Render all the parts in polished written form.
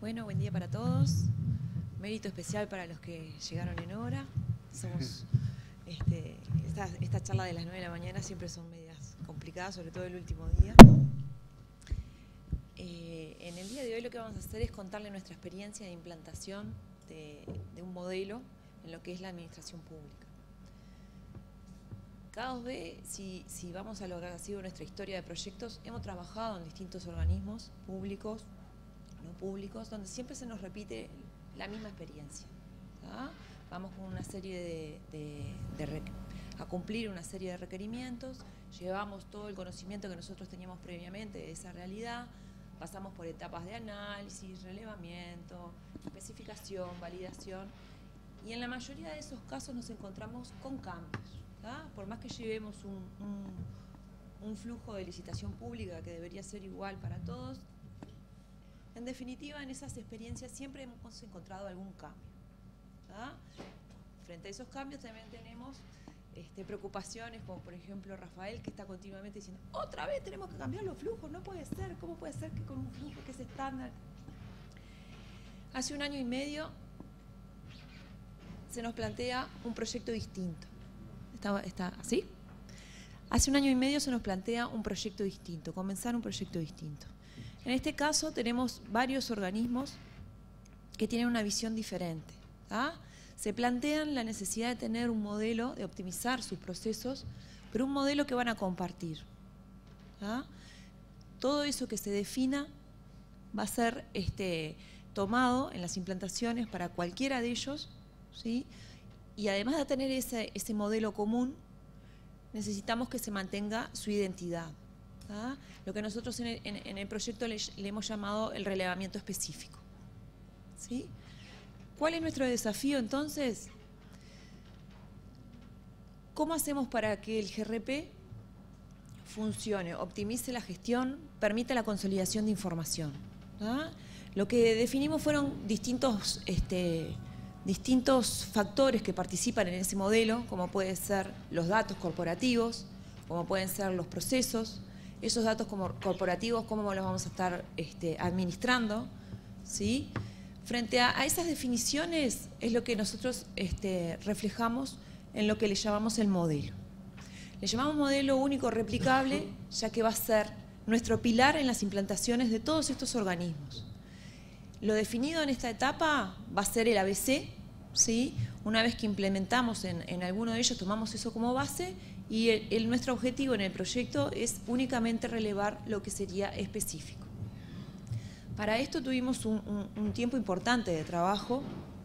Bueno, buen día para todos. Mérito especial para los que llegaron en hora. Somos esta charla de las 9 de la mañana siempre son medias complicadas, sobre todo el último día. En el día de hoy lo que vamos a hacer es contarle nuestra experiencia de implantación de un modelo en lo que es la administración pública. K2B, si vamos a lo que ha sido nuestra historia de proyectos, hemos trabajado en distintos organismos públicos, no públicos, donde siempre se nos repite la misma experiencia. ¿Tá? Vamos con una serie a cumplir una serie de requerimientos, llevamos todo el conocimiento que nosotros teníamos previamente de esa realidad, pasamos por etapas de análisis, relevamiento, especificación, validación, y en la mayoría de esos casos nos encontramos con cambios. ¿Tá? Por más que llevemos un flujo de licitación pública que debería ser igual para todos, en definitiva, en esas experiencias siempre hemos encontrado algún cambio. ¿Tá? Frente a esos cambios también tenemos preocupaciones, como por ejemplo Rafael, que está continuamente diciendo, otra vez tenemos que cambiar los flujos, no puede ser, ¿cómo puede ser que con un flujo que es estándar? Hace 1 año y medio se nos plantea un proyecto distinto. ¿Está así? Hace 1 año y medio se nos plantea un proyecto distinto, comenzar un proyecto distinto. En este caso tenemos varios organismos que tienen una visión diferente. ¿Tá? Se plantean la necesidad de tener un modelo, de optimizar sus procesos, pero un modelo que van a compartir. ¿Tá? Todo eso que se defina va a ser tomado en las implantaciones para cualquiera de ellos, ¿sí? Y además de tener ese modelo común, necesitamos que se mantenga su identidad. ¿Tá? Lo que nosotros en el proyecto le hemos llamado el relevamiento específico. ¿Sí? ¿Cuál es nuestro desafío entonces? ¿Cómo hacemos para que el GRP funcione, optimice la gestión, permita la consolidación de información? ¿Tá? Lo que definimos fueron distintos factores que participan en ese modelo, como pueden ser los datos corporativos, como pueden ser los procesos, esos datos corporativos, cómo los vamos a estar administrando, ¿sí? Frente a esas definiciones es lo que nosotros reflejamos en lo que le llamamos el modelo. Le llamamos modelo único replicable, ya que va a ser nuestro pilar en las implantaciones de todos estos organismos. Lo definido en esta etapa va a ser el ABC, ¿sí? Una vez que implementamos en alguno de ellos, tomamos eso como base y nuestro objetivo en el proyecto es únicamente relevar lo que sería específico. Para esto tuvimos un tiempo importante de trabajo.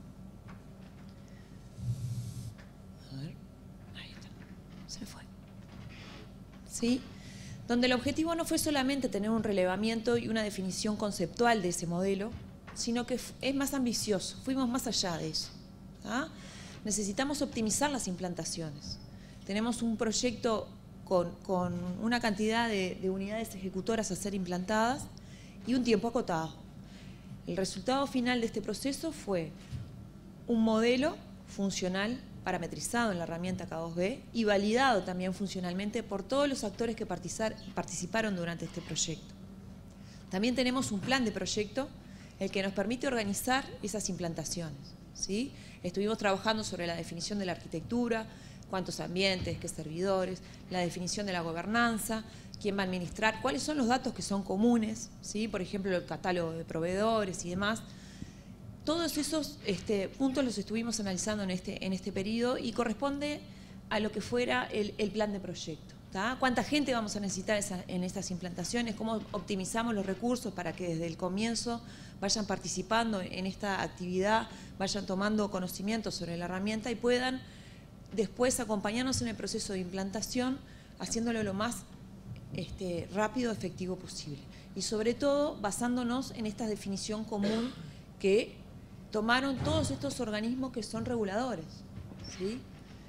A ver, ahí está, se fue. ¿Sí? Donde el objetivo no fue solamente tener un relevamiento y una definición conceptual de ese modelo, sino que es más ambicioso, fuimos más allá de eso. ¿Tá? Necesitamos optimizar las implantaciones. Tenemos un proyecto con una cantidad de unidades ejecutoras a ser implantadas y un tiempo acotado. El resultado final de este proceso fue un modelo funcional parametrizado en la herramienta K2B y validado también funcionalmente por todos los actores que participaron durante este proyecto. También tenemos un plan de proyecto el que nos permite organizar esas implantaciones. ¿Sí? Estuvimos trabajando sobre la definición de la arquitectura, cuántos ambientes, qué servidores, la definición de la gobernanza, quién va a administrar, cuáles son los datos que son comunes, ¿sí? Por ejemplo, el catálogo de proveedores y demás. Todos esos puntos los estuvimos analizando en este periodo y corresponde a lo que fuera el plan de proyecto. ¿Tá? ¿Cuánta gente vamos a necesitar en estas implantaciones? ¿Cómo optimizamos los recursos para que desde el comienzo vayan participando en esta actividad, vayan tomando conocimiento sobre la herramienta y puedan después acompañarnos en el proceso de implantación, haciéndolo lo más rápido y efectivo posible? Y sobre todo basándonos en esta definición común que tomaron todos estos organismos que son reguladores. ¿Sí?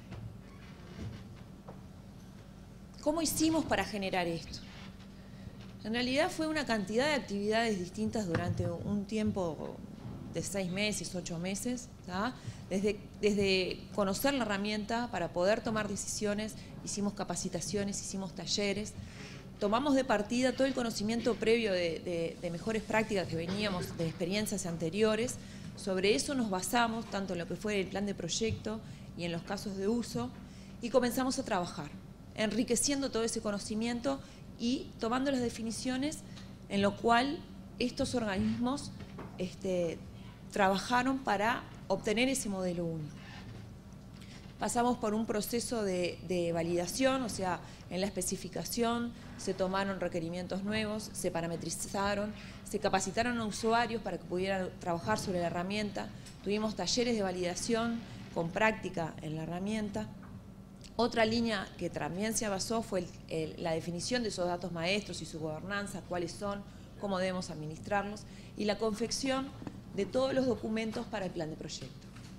¿Cómo hicimos para generar esto? En realidad fue una cantidad de actividades distintas durante un tiempo de 6 meses, 8 meses. ¿Tá? Desde conocer la herramienta para poder tomar decisiones, hicimos capacitaciones, hicimos talleres, tomamos de partida todo el conocimiento previo de mejores prácticas que veníamos, de experiencias anteriores. Sobre eso nos basamos, tanto en lo que fue el plan de proyecto y en los casos de uso, y comenzamos a trabajar, enriqueciendo todo ese conocimiento y tomando las definiciones en lo cual estos organismos trabajaron para obtener ese modelo único. Pasamos por un proceso de validación, o sea, en la especificación se tomaron requerimientos nuevos, se parametrizaron, se capacitaron a usuarios para que pudieran trabajar sobre la herramienta, tuvimos talleres de validación con práctica en la herramienta. Otra línea que también se basó fue la definición de esos datos maestros y su gobernanza, cuáles son, cómo debemos administrarlos, y la confección de todos los documentos para el plan de proyecto.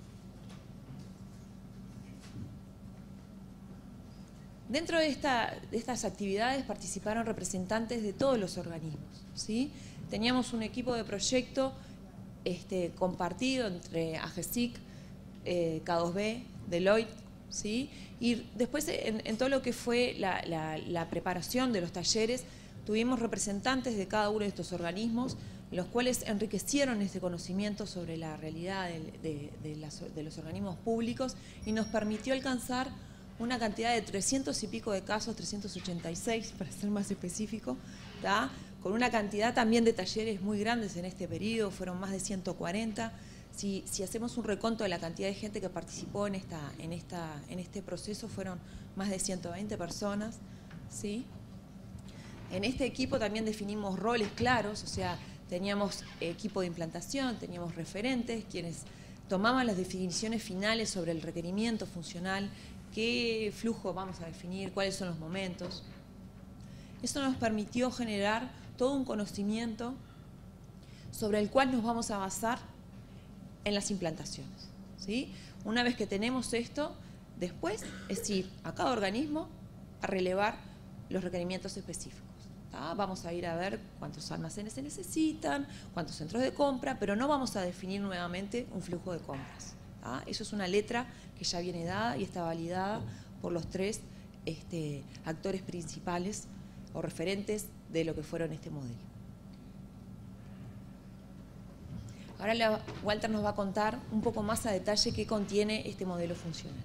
Dentro de estas actividades participaron representantes de todos los organismos, ¿sí? Teníamos un equipo de proyecto compartido entre AGESIC, K2B, Deloitte, ¿sí? Y después en todo lo que fue la preparación de los talleres, tuvimos representantes de cada uno de estos organismos, los cuales enriquecieron este conocimiento sobre la realidad de los organismos públicos y nos permitió alcanzar una cantidad de 300 y pico de casos, 386 para ser más específico, ¿tá? Con una cantidad también de talleres muy grandes en este periodo, fueron más de 140. Si hacemos un reconto de la cantidad de gente que participó en este proceso, fueron más de 120 personas, ¿sí? En este equipo también definimos roles claros, o sea, teníamos equipo de implantación, teníamos referentes, quienes tomaban las definiciones finales sobre el requerimiento funcional, qué flujo vamos a definir, cuáles son los momentos. Eso nos permitió generar todo un conocimiento sobre el cual nos vamos a basar en las implantaciones, ¿sí? Una vez que tenemos esto, después es ir a cada organismo a relevar los requerimientos específicos. Vamos a ir a ver cuántos almacenes se necesitan, cuántos centros de compra, pero no vamos a definir nuevamente un flujo de compras. Eso es una letra que ya viene dada y está validada por los tres actores principales o referentes de lo que fueron este modelo. Ahora Walter nos va a contar un poco más a detalle qué contiene este modelo funcional.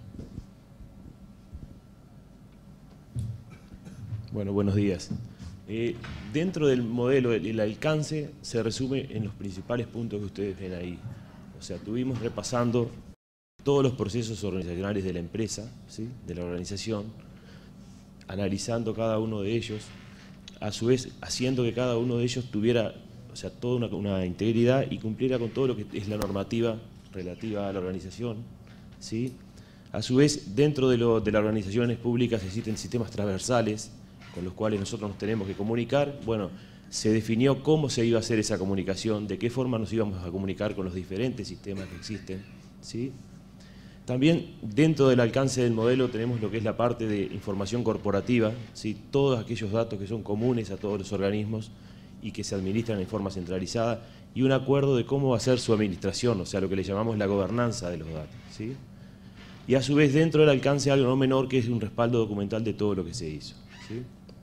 Bueno, buenos días. Dentro del modelo, el alcance se resume en los principales puntos que ustedes ven ahí. O sea, estuvimos repasando todos los procesos organizacionales de la empresa, ¿sí? De la organización, analizando cada uno de ellos, a su vez haciendo que cada uno de ellos tuviera, o sea, toda una integridad y cumpliera con todo lo que es la normativa relativa a la organización, ¿sí? A su vez, dentro de las organizaciones públicas existen sistemas transversales con los cuales nosotros nos tenemos que comunicar. Bueno, se definió cómo se iba a hacer esa comunicación, de qué forma nos íbamos a comunicar con los diferentes sistemas que existen, ¿sí? También dentro del alcance del modelo tenemos lo que es la parte de información corporativa, ¿sí? Todos aquellos datos que son comunes a todos los organismos y que se administran en forma centralizada, y un acuerdo de cómo va a ser su administración, o sea, lo que le llamamos la gobernanza de los datos, ¿sí? Y a su vez dentro del alcance algo no menor, que es un respaldo documental de todo lo que se hizo, ¿sí?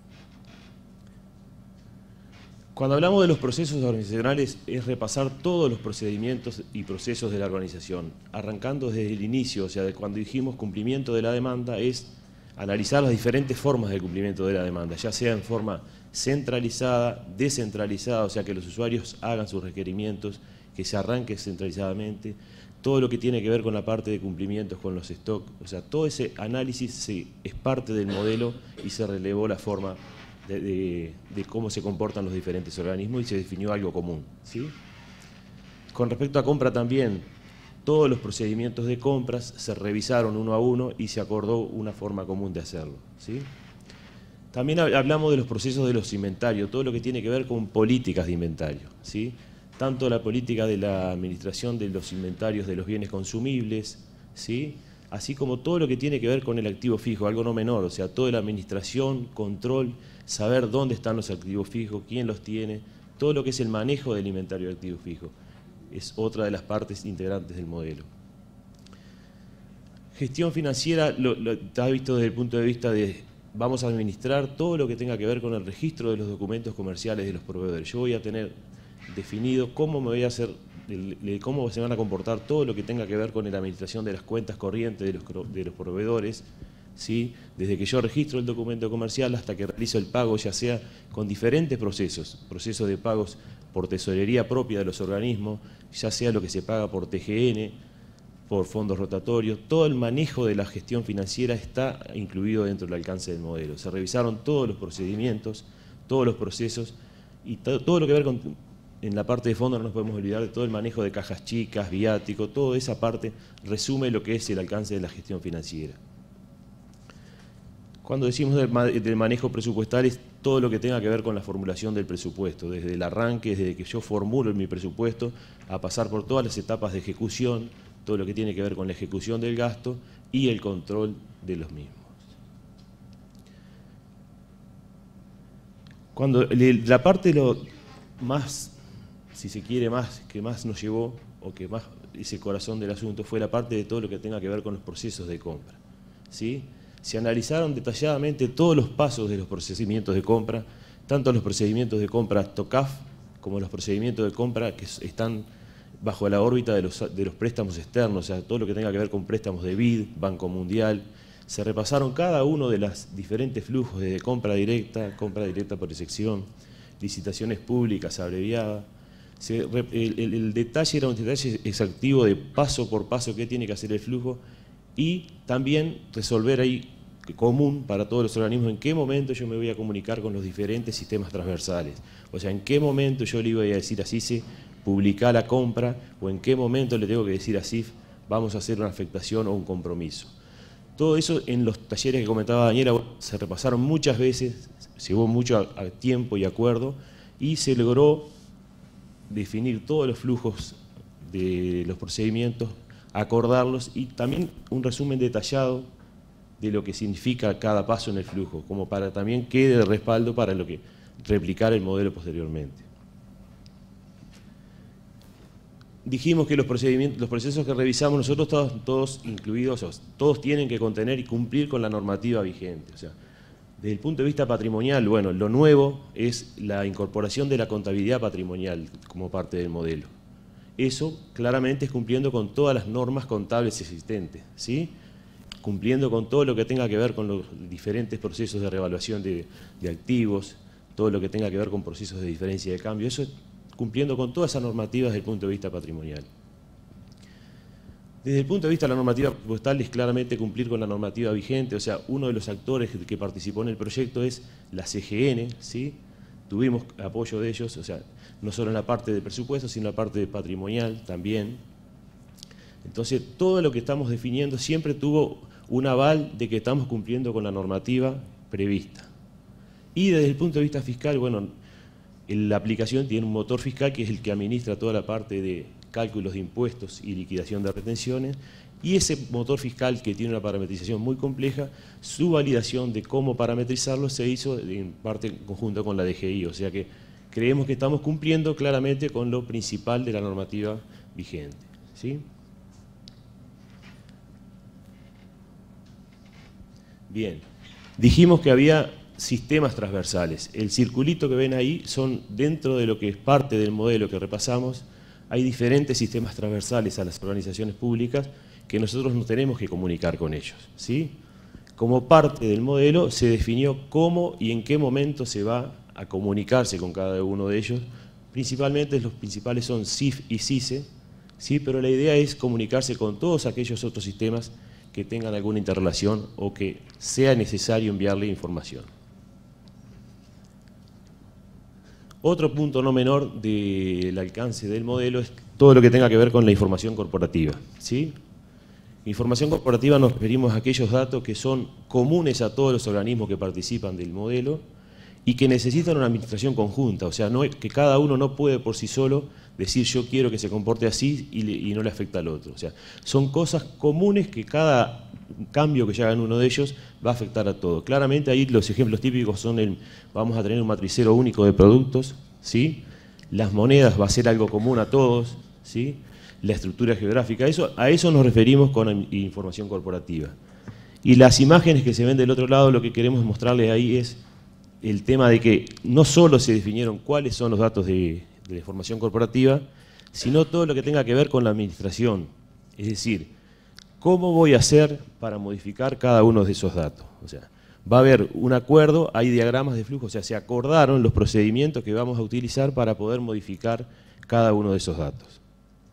Cuando hablamos de los procesos organizacionales es repasar todos los procedimientos y procesos de la organización, arrancando desde el inicio, o sea, de cuando dijimos cumplimiento de la demanda, es analizar las diferentes formas de cumplimiento de la demanda, ya sea en forma centralizada, descentralizada, o sea, que los usuarios hagan sus requerimientos, que se arranque centralizadamente, todo lo que tiene que ver con la parte de cumplimientos con los stocks, o sea, todo ese análisis es parte del modelo y se relevó la forma de cómo se comportan los diferentes organismos y se definió algo común, ¿sí? Con respecto a compra también, todos los procedimientos de compras se revisaron uno a uno y se acordó una forma común de hacerlo, ¿sí? También hablamos de los procesos de los inventarios, todo lo que tiene que ver con políticas de inventario, ¿sí? Tanto la política de la administración de los inventarios de los bienes consumibles, ¿sí? Así como todo lo que tiene que ver con el activo fijo, algo no menor, o sea, toda la administración, control, saber dónde están los activos fijos, quién los tiene, todo lo que es el manejo del inventario de activos fijos, es otra de las partes integrantes del modelo. Gestión financiera está visto desde el punto de vista de vamos a administrar todo lo que tenga que ver con el registro de los documentos comerciales de los proveedores. Yo voy a tener definido cómo me voy a hacer, cómo se van a comportar todo lo que tenga que ver con la administración de las cuentas corrientes de los proveedores, ¿sí? Desde que yo registro el documento comercial hasta que realizo el pago, ya sea con diferentes procesos de pagos por tesorería propia de los organismos, ya sea lo que se paga por TGN, por fondos rotatorios, todo el manejo de la gestión financiera está incluido dentro del alcance del modelo. Se revisaron todos los procedimientos, todos los procesos y todo lo que ver con, en la parte de fondo no nos podemos olvidar de todo el manejo de cajas chicas, viático, toda esa parte resume lo que es el alcance de la gestión financiera. Cuando decimos del manejo presupuestal es todo lo que tenga que ver con la formulación del presupuesto, desde el arranque, desde que yo formulo mi presupuesto, a pasar por todas las etapas de ejecución, todo lo que tiene que ver con la ejecución del gasto y el control de los mismos. Cuando la parte lo más, si se quiere, que más nos llevó, o que más es el corazón del asunto, fue la parte de todo lo que tenga que ver con los procesos de compra, ¿sí? Se analizaron detalladamente todos los pasos de los procedimientos de compra, tanto los procedimientos de compra TOCAF como los procedimientos de compra que están bajo la órbita de los préstamos externos, o sea, todo lo que tenga que ver con préstamos de BID, Banco Mundial. Se repasaron cada uno de los diferentes flujos de compra directa por excepción, licitaciones públicas abreviadas. El detalle era un detalle exhaustivo de paso por paso qué tiene que hacer el flujo y también resolver ahí común para todos los organismos en qué momento yo me voy a comunicar con los diferentes sistemas transversales. O sea, en qué momento yo le iba a decir a CICE, publicar la compra, o en qué momento le tengo que decir a CIF, vamos a hacer una afectación o un compromiso. Todo eso en los talleres que comentaba Daniela se repasaron muchas veces, se llevó mucho a tiempo y acuerdo, y se logró definir todos los flujos de los procedimientos, acordarlos y también un resumen detallado de lo que significa cada paso en el flujo, como para también quede de respaldo para lo que replicar el modelo posteriormente. Dijimos que los procesos que revisamos nosotros todos incluidos, todos tienen que contener y cumplir con la normativa vigente. O sea, desde el punto de vista patrimonial, bueno, lo nuevo es la incorporación de la contabilidad patrimonial como parte del modelo. Eso claramente es cumpliendo con todas las normas contables existentes, ¿sí? Cumpliendo con todo lo que tenga que ver con los diferentes procesos de revaluación de activos, todo lo que tenga que ver con procesos de diferencia de cambio, eso es cumpliendo con todas esas normativas desde el punto de vista patrimonial. Desde el punto de vista de la normativa presupuestal es claramente cumplir con la normativa vigente, o sea, uno de los actores que participó en el proyecto es la CGN, ¿sí? Tuvimos apoyo de ellos, o sea, no solo en la parte de presupuesto, sino en la parte de patrimonial también. Entonces, todo lo que estamos definiendo siempre tuvo un aval de que estamos cumpliendo con la normativa prevista. Y desde el punto de vista fiscal, bueno, la aplicación tiene un motor fiscal que es el que administra toda la parte de cálculos de impuestos y liquidación de retenciones, y ese motor fiscal que tiene una parametrización muy compleja, su validación de cómo parametrizarlo se hizo en parte en conjunto con la DGI, o sea que creemos que estamos cumpliendo claramente con lo principal de la normativa vigente, ¿sí? Bien, dijimos que había sistemas transversales. El circulito que ven ahí son dentro de lo que es parte del modelo que repasamos. Hay diferentes sistemas transversales a las organizaciones públicas que nosotros nos tenemos que comunicar con ellos, ¿sí? Como parte del modelo se definió cómo y en qué momento se va a comunicarse con cada uno de ellos. Principalmente los principales son CIF y CICE, ¿sí? Pero la idea es comunicarse con todos aquellos otros sistemas que tengan alguna interrelación o que sea necesario enviarle información. Otro punto no menor del alcance del modelo es todo lo que tenga que ver con la información corporativa, ¿sí? Información corporativa nos referimos a aquellos datos que son comunes a todos los organismos que participan del modelo y que necesitan una administración conjunta, o sea, que cada uno no puede por sí solo decir yo quiero que se comporte así y no le afecta al otro. O sea, son cosas comunes que cada cambio que haga en uno de ellos va a afectar a todos. Claramente ahí los ejemplos típicos son vamos a tener un matricero único de productos, ¿sí? Las monedas va a ser algo común a todos, ¿sí? La estructura geográfica, a eso nos referimos con información corporativa. Y las imágenes que se ven del otro lado, lo que queremos mostrarles ahí es el tema de que no solo se definieron cuáles son los datos de formación corporativa, sino todo lo que tenga que ver con la administración. Es decir, ¿cómo voy a hacer para modificar cada uno de esos datos? O sea, va a haber un acuerdo, hay diagramas de flujo, o sea, se acordaron los procedimientos que vamos a utilizar para poder modificar cada uno de esos datos.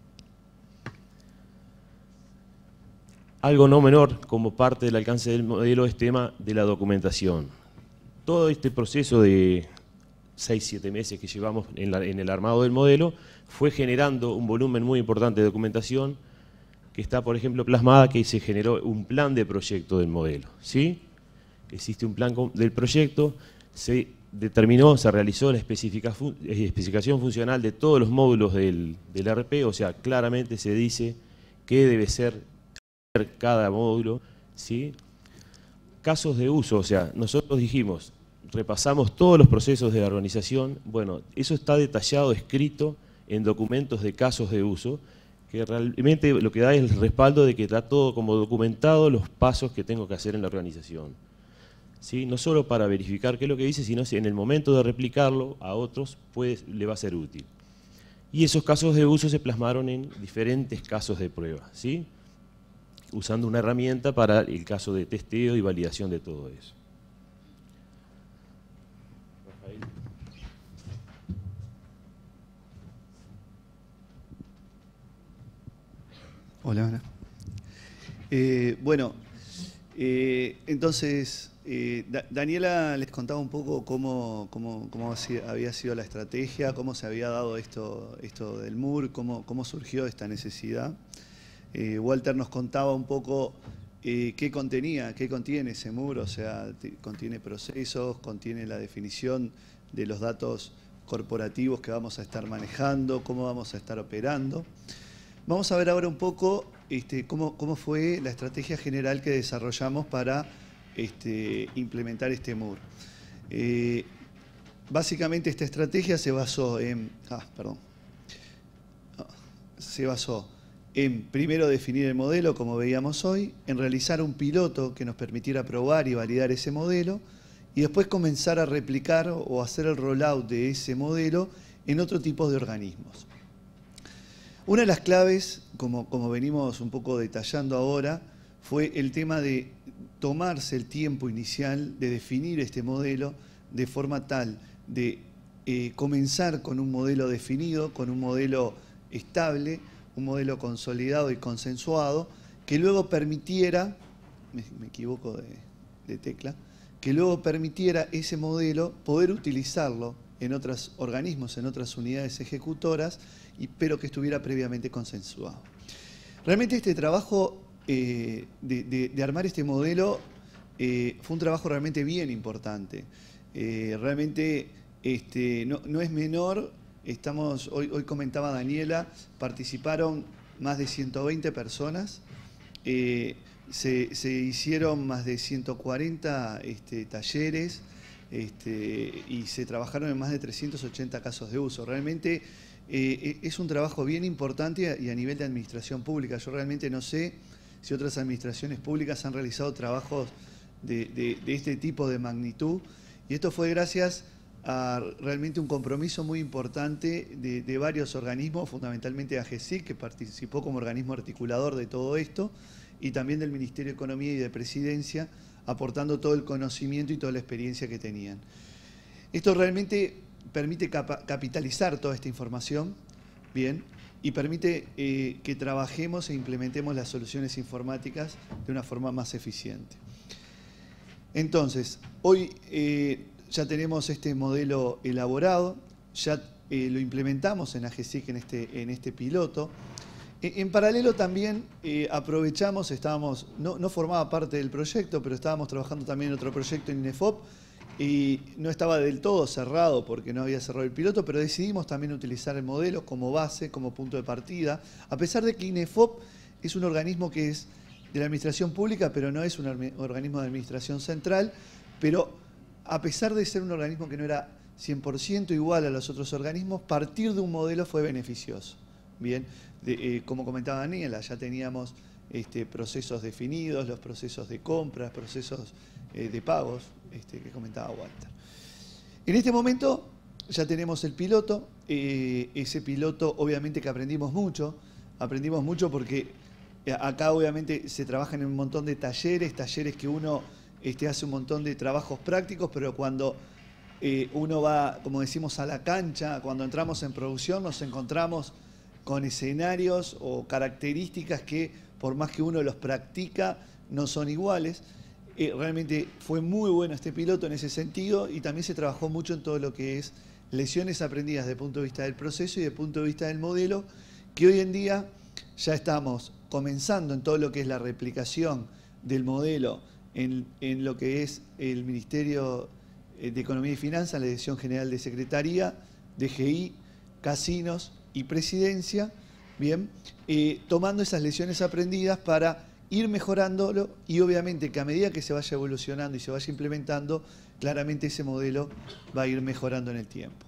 Algo no menor, como parte del alcance del modelo, es tema de la documentación. Todo este proceso de 6-7 meses que llevamos en el armado del modelo fue generando un volumen muy importante de documentación que está, por ejemplo, plasmada, que se generó un plan de proyecto del modelo, ¿sí? Existe un plan del proyecto, se determinó, se realizó la especificación funcional de todos los módulos del ERP, o sea, claramente se dice qué debe ser cada módulo, ¿sí? Casos de uso, o sea, nosotros dijimos, repasamos todos los procesos de la organización, bueno, eso está detallado, escrito en documentos de casos de uso, que realmente lo que da es el respaldo de que está todo como documentado los pasos que tengo que hacer en la organización. ¿Sí? No solo para verificar qué es lo que dice, sino si en el momento de replicarlo a otros le va a ser útil. Y esos casos de uso se plasmaron en diferentes casos de prueba, ¿sí? Usando una herramienta para el caso de testeo y validación de todo eso. Hola, Ana. Bueno, entonces, Daniela les contaba un poco cómo había sido la estrategia, cómo se había dado esto del MUR, cómo surgió esta necesidad. Walter nos contaba un poco qué contiene ese MUR, o sea, contiene procesos, contiene la definición de los datos corporativos que vamos a estar manejando, cómo vamos a estar operando. Vamos a ver ahora un poco cómo fue la estrategia general que desarrollamos para implementar este MUR. Básicamente esta estrategia se basó en... primero definir el modelo, como veíamos hoy, en realizar un piloto que nos permitiera probar y validar ese modelo, y después comenzar a replicar o hacer el rollout de ese modelo en otro tipo de organismos. Una de las claves, como venimos un poco detallando ahora, fue el tema de tomarse el tiempo inicial de definir este modelo de forma tal de comenzar con un modelo definido, con un modelo estable, un modelo consolidado y consensuado, que luego permitiera, me equivoco de tecla, que luego permitiera ese modelo poder utilizarlo en otros organismos, en otras unidades ejecutoras, pero que estuviera previamente consensuado. Realmente este trabajo de armar este modelo fue un trabajo realmente bien importante. Realmente no es menor. Hoy comentaba Daniela, participaron más de 120 personas, se hicieron más de 140 talleres, y se trabajaron en más de 380 casos de uso. Realmente es un trabajo bien importante y a nivel de administración pública. Yo realmente no sé si otras administraciones públicas han realizado trabajos de este tipo de magnitud, y esto fue gracias a realmente un compromiso muy importante de varios organismos, fundamentalmente AGESIC, que participó como organismo articulador de todo esto, y también del Ministerio de Economía y de Presidencia, aportando todo el conocimiento y toda la experiencia que tenían. Esto realmente permite capitalizar toda esta información, bien, y permite que trabajemos e implementemos las soluciones informáticas de una forma más eficiente. Entonces, hoy ya tenemos este modelo elaborado, ya lo implementamos en AGESIC en este piloto. En paralelo también aprovechamos, no formaba parte del proyecto, pero estábamos trabajando también en otro proyecto en INEFOP y no estaba del todo cerrado porque no había cerrado el piloto, pero decidimos también utilizar el modelo como base, como punto de partida, a pesar de que INEFOP es un organismo que es de la administración pública, pero no es un organismo de administración central, pero a pesar de ser un organismo que no era 100% igual a los otros organismos, partir de un modelo fue beneficioso. Bien, como comentaba Daniela, ya teníamos procesos definidos, los procesos de compras, procesos de pagos, que comentaba Walter. En este momento ya tenemos el piloto. Ese piloto obviamente que aprendimos mucho porque acá obviamente se trabaja en un montón de talleres que uno hace un montón de trabajos prácticos, pero cuando uno va, como decimos, a la cancha, cuando entramos en producción nos encontramos con escenarios o características que por más que uno los practica no son iguales. Realmente fue muy bueno este piloto en ese sentido y también se trabajó mucho en todo lo que es lecciones aprendidas desde el punto de vista del proceso y desde el punto de vista del modelo, que hoy en día ya estamos comenzando en todo lo que es la replicación del modelo en lo que es el Ministerio de Economía y Finanzas, la Dirección General de Secretaría, DGI, Casinos y Presidencia, bien, tomando esas lecciones aprendidas para ir mejorándolo y obviamente que a medida que se vaya evolucionando y se vaya implementando, claramente ese modelo va a ir mejorando en el tiempo.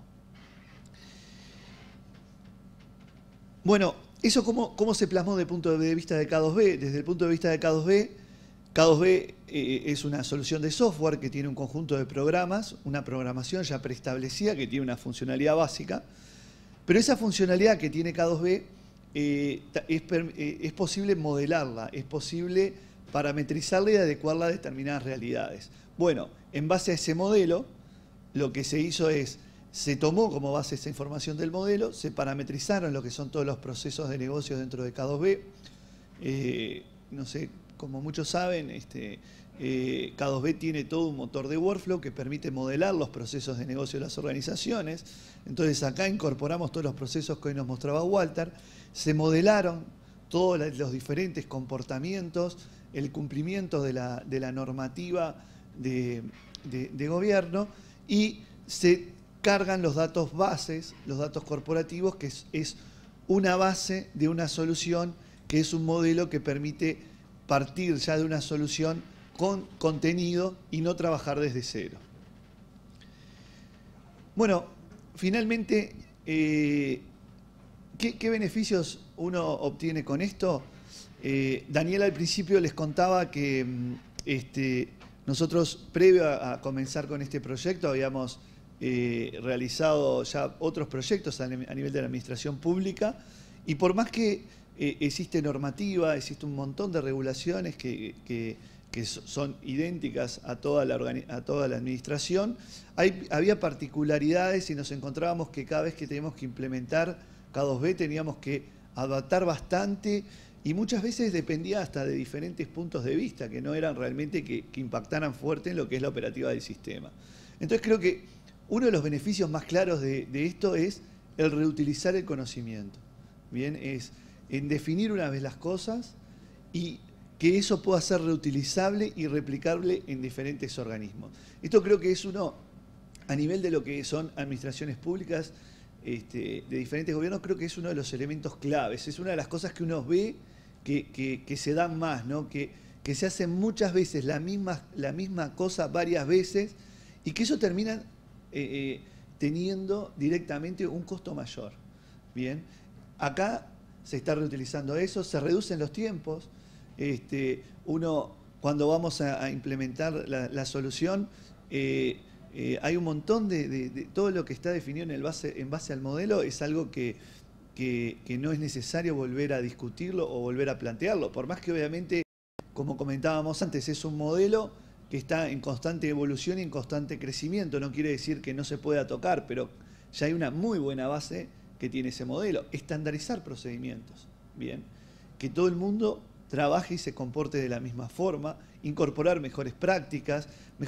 Bueno, ¿eso cómo se plasmó desde el punto de vista de K2B? Desde el punto de vista de K2B, K2B es una solución de software que tiene un conjunto de programas, una programación ya preestablecida que tiene una funcionalidad básica, pero esa funcionalidad que tiene K2B es posible modelarla, es posible parametrizarla y adecuarla a determinadas realidades. Bueno, en base a ese modelo, lo que se hizo es, se tomó como base esa información del modelo, se parametrizaron lo que son todos los procesos de negocio dentro de K2B. No sé, como muchos saben, K2B tiene todo un motor de workflow que permite modelar los procesos de negocio de las organizaciones. Entonces acá incorporamos todos los procesos que hoy nos mostraba Walter. Se modelaron todos los diferentes comportamientos, el cumplimiento de la normativa de gobierno y se cargan los datos bases, los datos corporativos, que es una base de una solución, que es un modelo que permite partir ya de una solución con contenido y no trabajar desde cero. Bueno, finalmente, ¿qué beneficios uno obtiene con esto? Daniel al principio les contaba que nosotros, previo a comenzar con este proyecto, habíamos realizado ya otros proyectos a nivel de la administración pública y por más que existe normativa, existe un montón de regulaciones que son idénticas a toda la administración, había particularidades y nos encontrábamos que cada vez que teníamos que implementar K2B teníamos que adaptar bastante y muchas veces dependía hasta de diferentes puntos de vista que no eran realmente que impactaran fuerte en lo que es la operativa del sistema. Entonces creo que uno de los beneficios más claros de esto es el reutilizar el conocimiento. Bien, es en definir una vez las cosas y que eso pueda ser reutilizable y replicable en diferentes organismos. Esto creo que es uno, a nivel de lo que son administraciones públicas de diferentes gobiernos, creo que es uno de los elementos claves. Es una de las cosas que uno ve que se dan más, ¿no? Que se hacen muchas veces la misma cosa varias veces y que eso termina teniendo directamente un costo mayor. Bien, acá se está reutilizando eso, se reducen los tiempos. Uno, cuando vamos a implementar la solución, hay un montón de todo lo que está definido en base al modelo, es algo que no es necesario volver a discutirlo o volver a plantearlo, por más que obviamente, como comentábamos antes, es un modelo que está en constante evolución y en constante crecimiento. No quiere decir que no se pueda tocar, pero ya hay una muy buena base que tiene ese modelo. Estandarizar procedimientos, bien, que todo el mundo trabaje y se comporte de la misma forma, incorporar mejores prácticas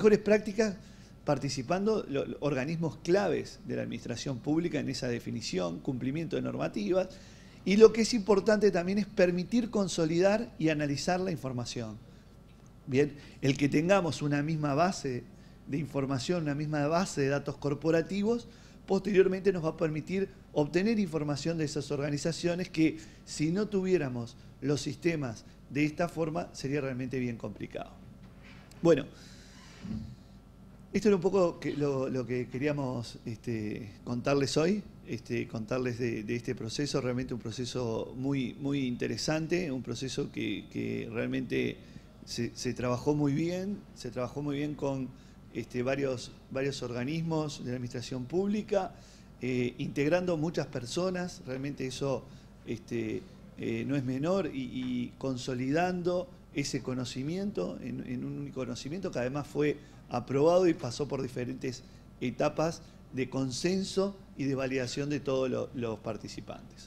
participando los organismos claves de la administración pública en esa definición, cumplimiento de normativas, y lo que es importante también es permitir consolidar y analizar la información. Bien, el que tengamos una misma base de información, una misma base de datos corporativos, posteriormente nos va a permitir obtener información de esas organizaciones que si no tuviéramos los sistemas de esta forma sería realmente bien complicado. Bueno, Esto era un poco lo que queríamos contarles hoy, contarles de este proceso, realmente un proceso muy, muy interesante, un proceso que realmente se trabajó muy bien, con varios organismos de la administración pública, integrando muchas personas, realmente eso no es menor, y consolidando ese conocimiento en un único conocimiento que además fue aprobado y pasó por diferentes etapas de consenso y de validación de todos los participantes.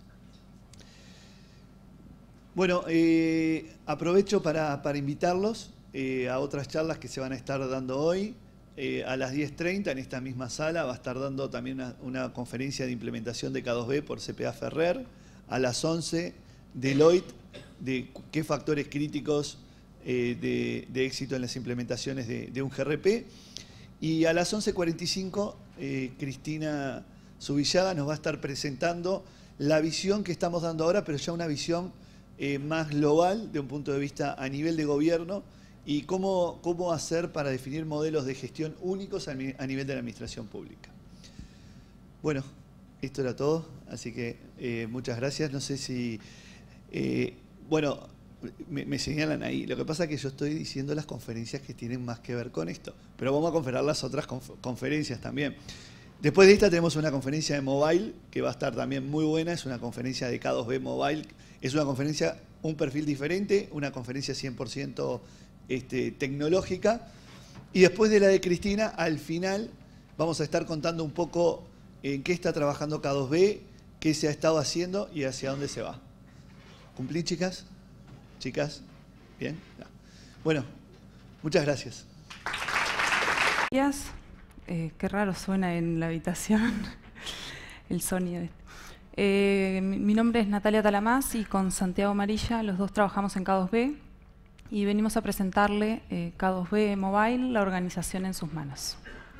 Bueno, aprovecho para invitarlos a otras charlas que se van a estar dando hoy. A las 10:30 en esta misma sala va a estar dando también una conferencia de implementación de K2B por CPA Ferrer. A las 11, Deloitte, de qué factores críticos de éxito en las implementaciones de un GRP. Y a las 11:45, Cristina Zubillaga nos va a estar presentando la visión que estamos dando ahora, pero ya una visión más global, de un punto de vista a nivel de gobierno, y cómo hacer para definir modelos de gestión únicos a nivel de la administración pública. Bueno, esto era todo, así que muchas gracias. No sé si... bueno, me señalan ahí. Lo que pasa es que yo estoy diciendo las conferencias que tienen más que ver con esto, pero vamos a conferar las otras conferencias también. Después de esta tenemos una conferencia de mobile que va a estar también muy buena, es una conferencia de K2B Mobile, es una conferencia, un perfil diferente, una conferencia 100% tecnológica. Y después de la de Cristina, al final vamos a estar contando un poco en qué está trabajando K2B, qué se ha estado haciendo y hacia dónde se va. ¿Cumplí, chicas? ¿Chicas? ¿Bien? No. Bueno, muchas gracias. Gracias. Qué raro suena en la habitación el sonido. Mi nombre es Natalia Talamás y con Santiago Amarilla los dos trabajamos en K2B y venimos a presentarle K2B Mobile, la organización en sus manos.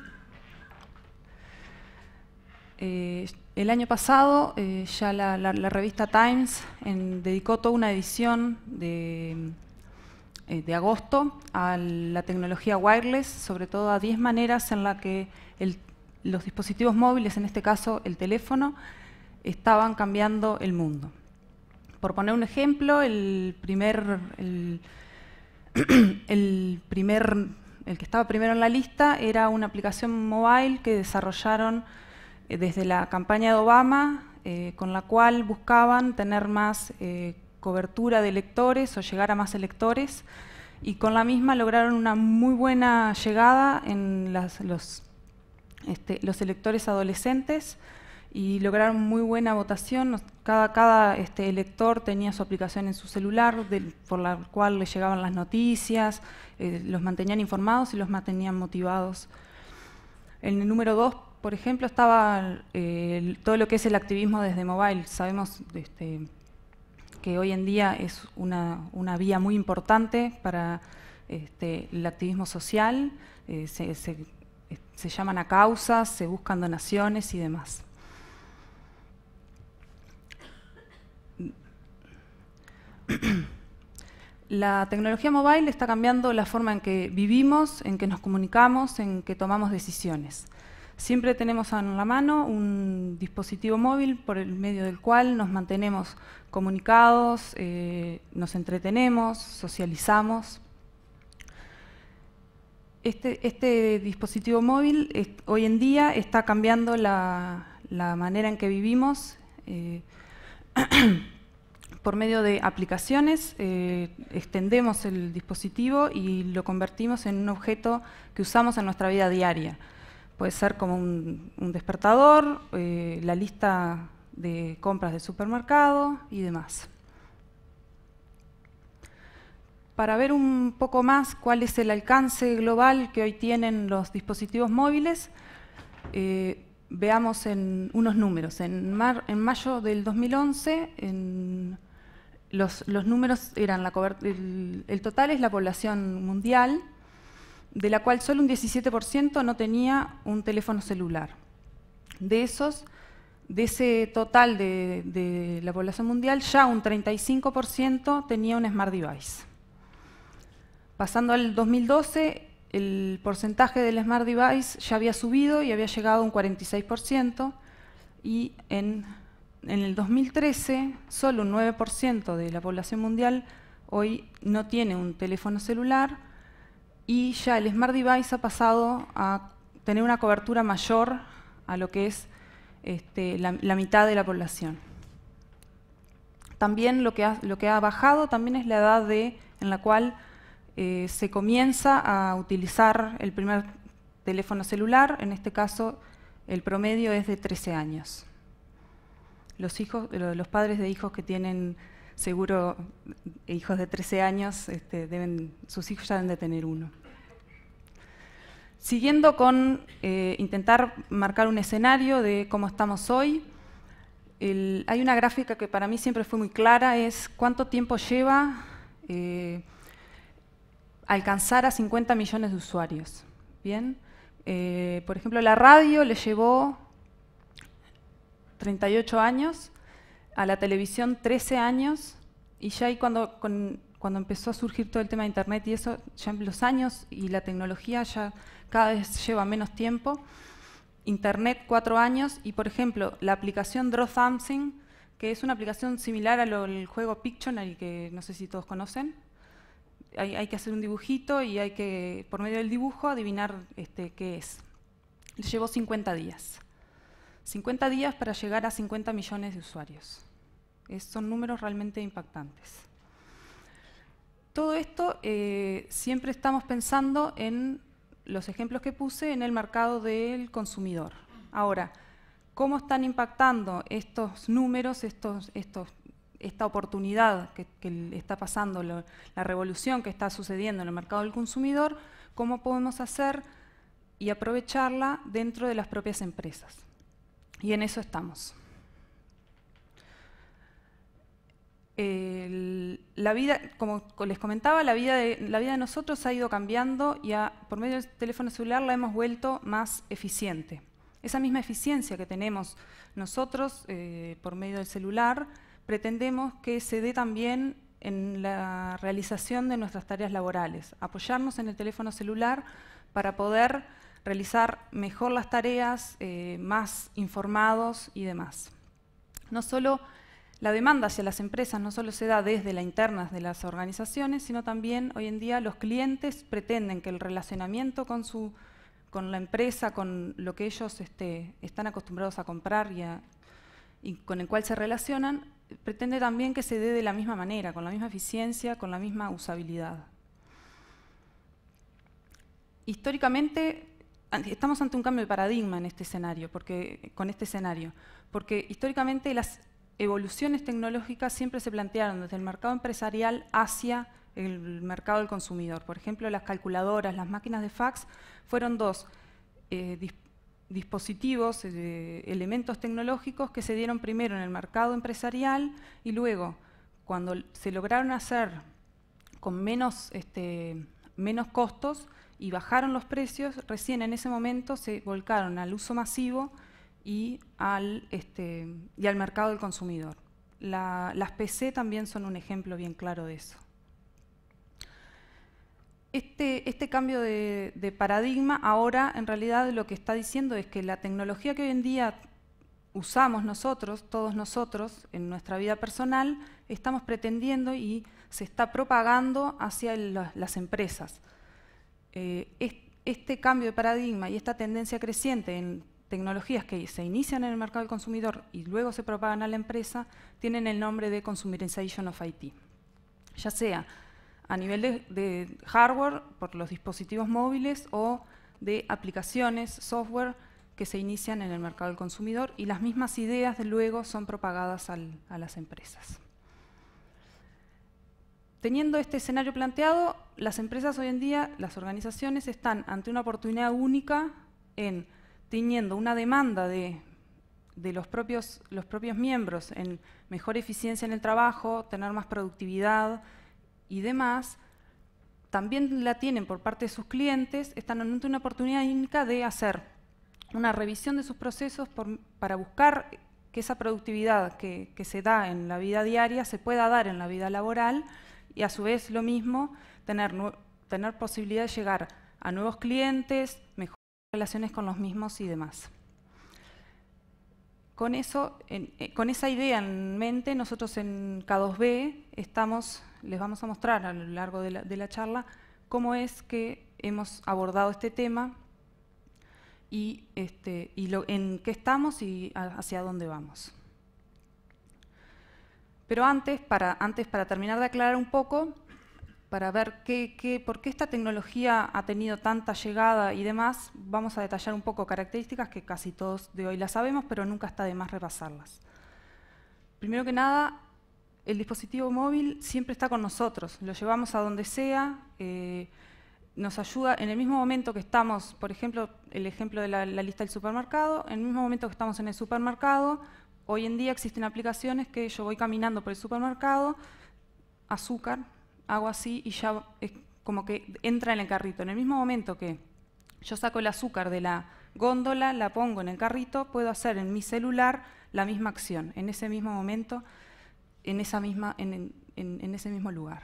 El año pasado ya la revista Times dedicó toda una edición de agosto a la tecnología wireless, sobre todo a 10 maneras en las que los dispositivos móviles, en este caso el teléfono, estaban cambiando el mundo. Por poner un ejemplo, el que estaba primero en la lista era una aplicación mobile que desarrollaron desde la campaña de Obama, con la cual buscaban tener más cobertura de electores o llegar a más electores, y con la misma lograron una muy buena llegada en los electores adolescentes y lograron muy buena votación. Cada elector tenía su aplicación en su celular, por la cual le llegaban las noticias, los mantenían informados y los mantenían motivados. En el número 2, por ejemplo, estaba todo lo que es el activismo desde mobile. Sabemos que hoy en día es una vía muy importante para el activismo social. Se llaman a causas, se buscan donaciones y demás. La tecnología mobile está cambiando la forma en que vivimos, en que nos comunicamos, en que tomamos decisiones. Siempre tenemos en la mano un dispositivo móvil por el medio del cual nos mantenemos comunicados, nos entretenemos, socializamos. Este dispositivo móvil hoy en día está cambiando la manera en que vivimos. Por medio de aplicaciones extendemos el dispositivo y lo convertimos en un objeto que usamos en nuestra vida diaria. Puede ser como un despertador, la lista de compras del supermercado y demás. Para ver un poco más cuál es el alcance global que hoy tienen los dispositivos móviles, veamos en unos números. En mayo del 2011, los números eran el total es la población mundial, de la cual solo un 17% no tenía un teléfono celular. De ese total de la población mundial, ya un 35% tenía un smart device. Pasando al 2012, el porcentaje del Smart Device ya había subido y había llegado a un 46%, y en el 2013 solo un 9% de la población mundial hoy no tiene un teléfono celular, y ya el Smart Device ha pasado a tener una cobertura mayor a lo que es la mitad de la población. También lo que ha bajado también es la edad en la cual se comienza a utilizar el primer teléfono celular. En este caso, el promedio es de 13 años. Los padres de hijos que tienen seguro hijos de 13 años, sus hijos ya deben de tener uno. Siguiendo con intentar marcar un escenario de cómo estamos hoy, hay una gráfica que para mí siempre fue muy clara, es cuánto tiempo lleva alcanzar a 50 millones de usuarios. Bien, por ejemplo, la radio le llevó 38 años, a la televisión 13 años, y ya ahí cuando empezó a surgir todo el tema de Internet y eso, ya en los años y la tecnología ya cada vez lleva menos tiempo. Internet 4 años, y por ejemplo, la aplicación Draw Something, que es una aplicación similar al juego Pictionary, que no sé si todos conocen. Hay que hacer un dibujito y hay que, por medio del dibujo, adivinar qué es. Le llevó 50 días. 50 días para llegar a 50 millones de usuarios. Son números realmente impactantes. Todo esto siempre estamos pensando en los ejemplos que puse en el mercado del consumidor. Ahora, ¿cómo están impactando estos números, esta oportunidad que está pasando, la revolución que está sucediendo en el mercado del consumidor? ¿Cómo podemos hacer y aprovecharla dentro de las propias empresas? Y en eso estamos. La vida, como les comentaba, la vida de nosotros ha ido cambiando y por medio del teléfono celular la hemos vuelto más eficiente. Esa misma eficiencia que tenemos nosotros por medio del celular, pretendemos que se dé también en la realización de nuestras tareas laborales. Apoyarnos en el teléfono celular para poder realizar mejor las tareas, más informados y demás. No solo la demanda hacia las empresas no solo se da desde la interna de las organizaciones, sino también hoy en día los clientes pretenden que el relacionamiento con la empresa, con lo que ellos están acostumbrados a comprar y con el cual se relacionan, pretende también que se dé de la misma manera, con la misma eficiencia, con la misma usabilidad. Históricamente, estamos ante un cambio de paradigma en con este escenario, porque históricamente las evoluciones tecnológicas siempre se plantearon desde el mercado empresarial hacia el mercado del consumidor. Por ejemplo, las calculadoras, las máquinas de fax fueron dos dispositivos, elementos tecnológicos que se dieron primero en el mercado empresarial y luego, cuando se lograron hacer con menos costos y bajaron los precios, recién en ese momento se volcaron al uso masivo y al mercado del consumidor. Las PC también son un ejemplo bien claro de eso. Este cambio de paradigma ahora en realidad lo que está diciendo es que la tecnología que hoy en día usamos nosotros, todos nosotros, en nuestra vida personal, estamos pretendiendo y se está propagando hacia las empresas. Este cambio de paradigma y esta tendencia creciente en tecnologías que se inician en el mercado del consumidor y luego se propagan a la empresa, tienen el nombre de Consumerization of IT. Ya sea a nivel de hardware, por los dispositivos móviles, o de aplicaciones, software, que se inician en el mercado del consumidor, y las mismas ideas, de luego, son propagadas a las empresas. Teniendo este escenario planteado, las empresas hoy en día, las organizaciones, están ante una oportunidad única en teniendo una demanda de los propios miembros en mejor eficiencia en el trabajo, tener más productividad y demás. También la tienen por parte de sus clientes, están ante una oportunidad única de hacer una revisión de sus procesos para buscar que esa productividad que se da en la vida diaria se pueda dar en la vida laboral, y a su vez lo mismo, tener posibilidad de llegar a nuevos clientes, mejorar relaciones con los mismos y demás. Con eso, con esa idea en mente, nosotros en K2B les vamos a mostrar a lo largo de la charla cómo es que hemos abordado este tema y en qué estamos y hacia dónde vamos. Pero antes, para terminar de aclarar un poco, para ver por qué esta tecnología ha tenido tanta llegada y demás, vamos a detallar un poco características que casi todos de hoy las sabemos, pero nunca está de más repasarlas. Primero que nada, el dispositivo móvil siempre está con nosotros, lo llevamos a donde sea, nos ayuda en el mismo momento que estamos, por ejemplo, el ejemplo de la lista del supermercado, en el mismo momento que estamos en el supermercado, hoy en día existen aplicaciones que yo voy caminando por el supermercado, azúcar, hago así y ya es como que entra en el carrito. En el mismo momento que yo saco el azúcar de la góndola, la pongo en el carrito, puedo hacer en mi celular la misma acción, en ese mismo momento, en ese mismo lugar.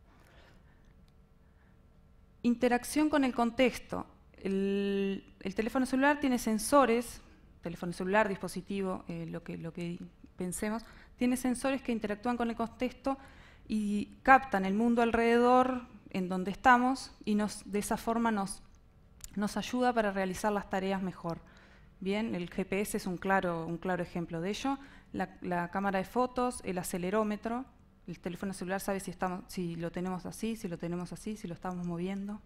Interacción con el contexto. El teléfono celular tiene sensores, teléfono celular, dispositivo, lo que pensemos, tiene sensores que interactúan con el contexto y captan el mundo alrededor en donde estamos y de esa forma nos ayuda para realizar las tareas mejor. Bien, el GPS es un claro ejemplo de ello. La cámara de fotos, el acelerómetro, el teléfono celular sabe si lo tenemos así, si lo tenemos así, si lo estamos moviendo.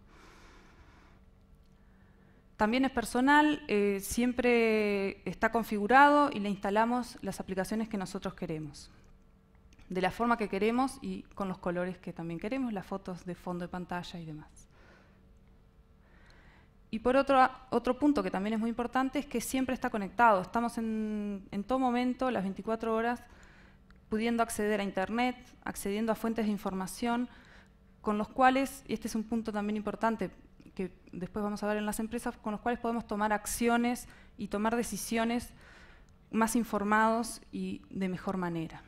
También es personal, siempre está configurado y le instalamos las aplicaciones que nosotros queremos, de la forma que queremos y con los colores que también queremos, las fotos de fondo de pantalla y demás. Y por otro punto que también es muy importante es que siempre está conectado. Estamos en todo momento, las 24 horas, pudiendo acceder a Internet, accediendo a fuentes de información, con los cuales, y este es un punto también importante que después vamos a ver en las empresas, con los cuales podemos tomar acciones y tomar decisiones más informados y de mejor manera.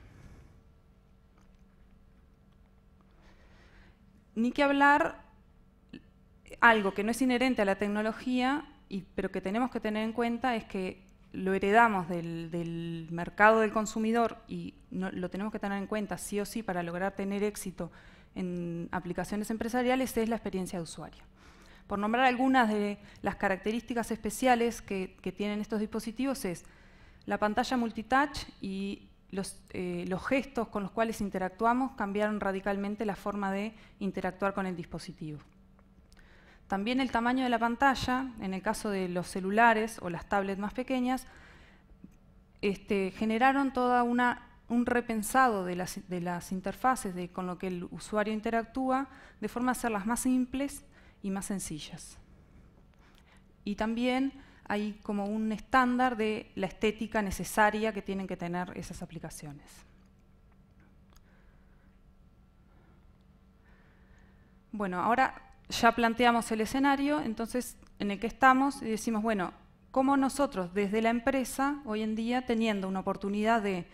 Ni que hablar, algo que no es inherente a la tecnología, pero que tenemos que tener en cuenta es que lo heredamos del mercado del consumidor y lo tenemos que tener en cuenta sí o sí para lograr tener éxito en aplicaciones empresariales, es la experiencia de usuario. Por nombrar algunas de las características especiales que tienen estos dispositivos es la pantalla multitouch y los gestos con los cuales interactuamos cambiaron radicalmente la forma de interactuar con el dispositivo. También el tamaño de la pantalla, en el caso de los celulares o las tablets más pequeñas, generaron toda un repensado de las interfaces con lo que el usuario interactúa, de forma a hacerlas más simples y más sencillas. Y también hay como un estándar de la estética necesaria que tienen que tener esas aplicaciones. Bueno, ahora ya planteamos el escenario, entonces, en el que estamos y decimos, bueno, ¿cómo nosotros desde la empresa, hoy en día, teniendo una oportunidad de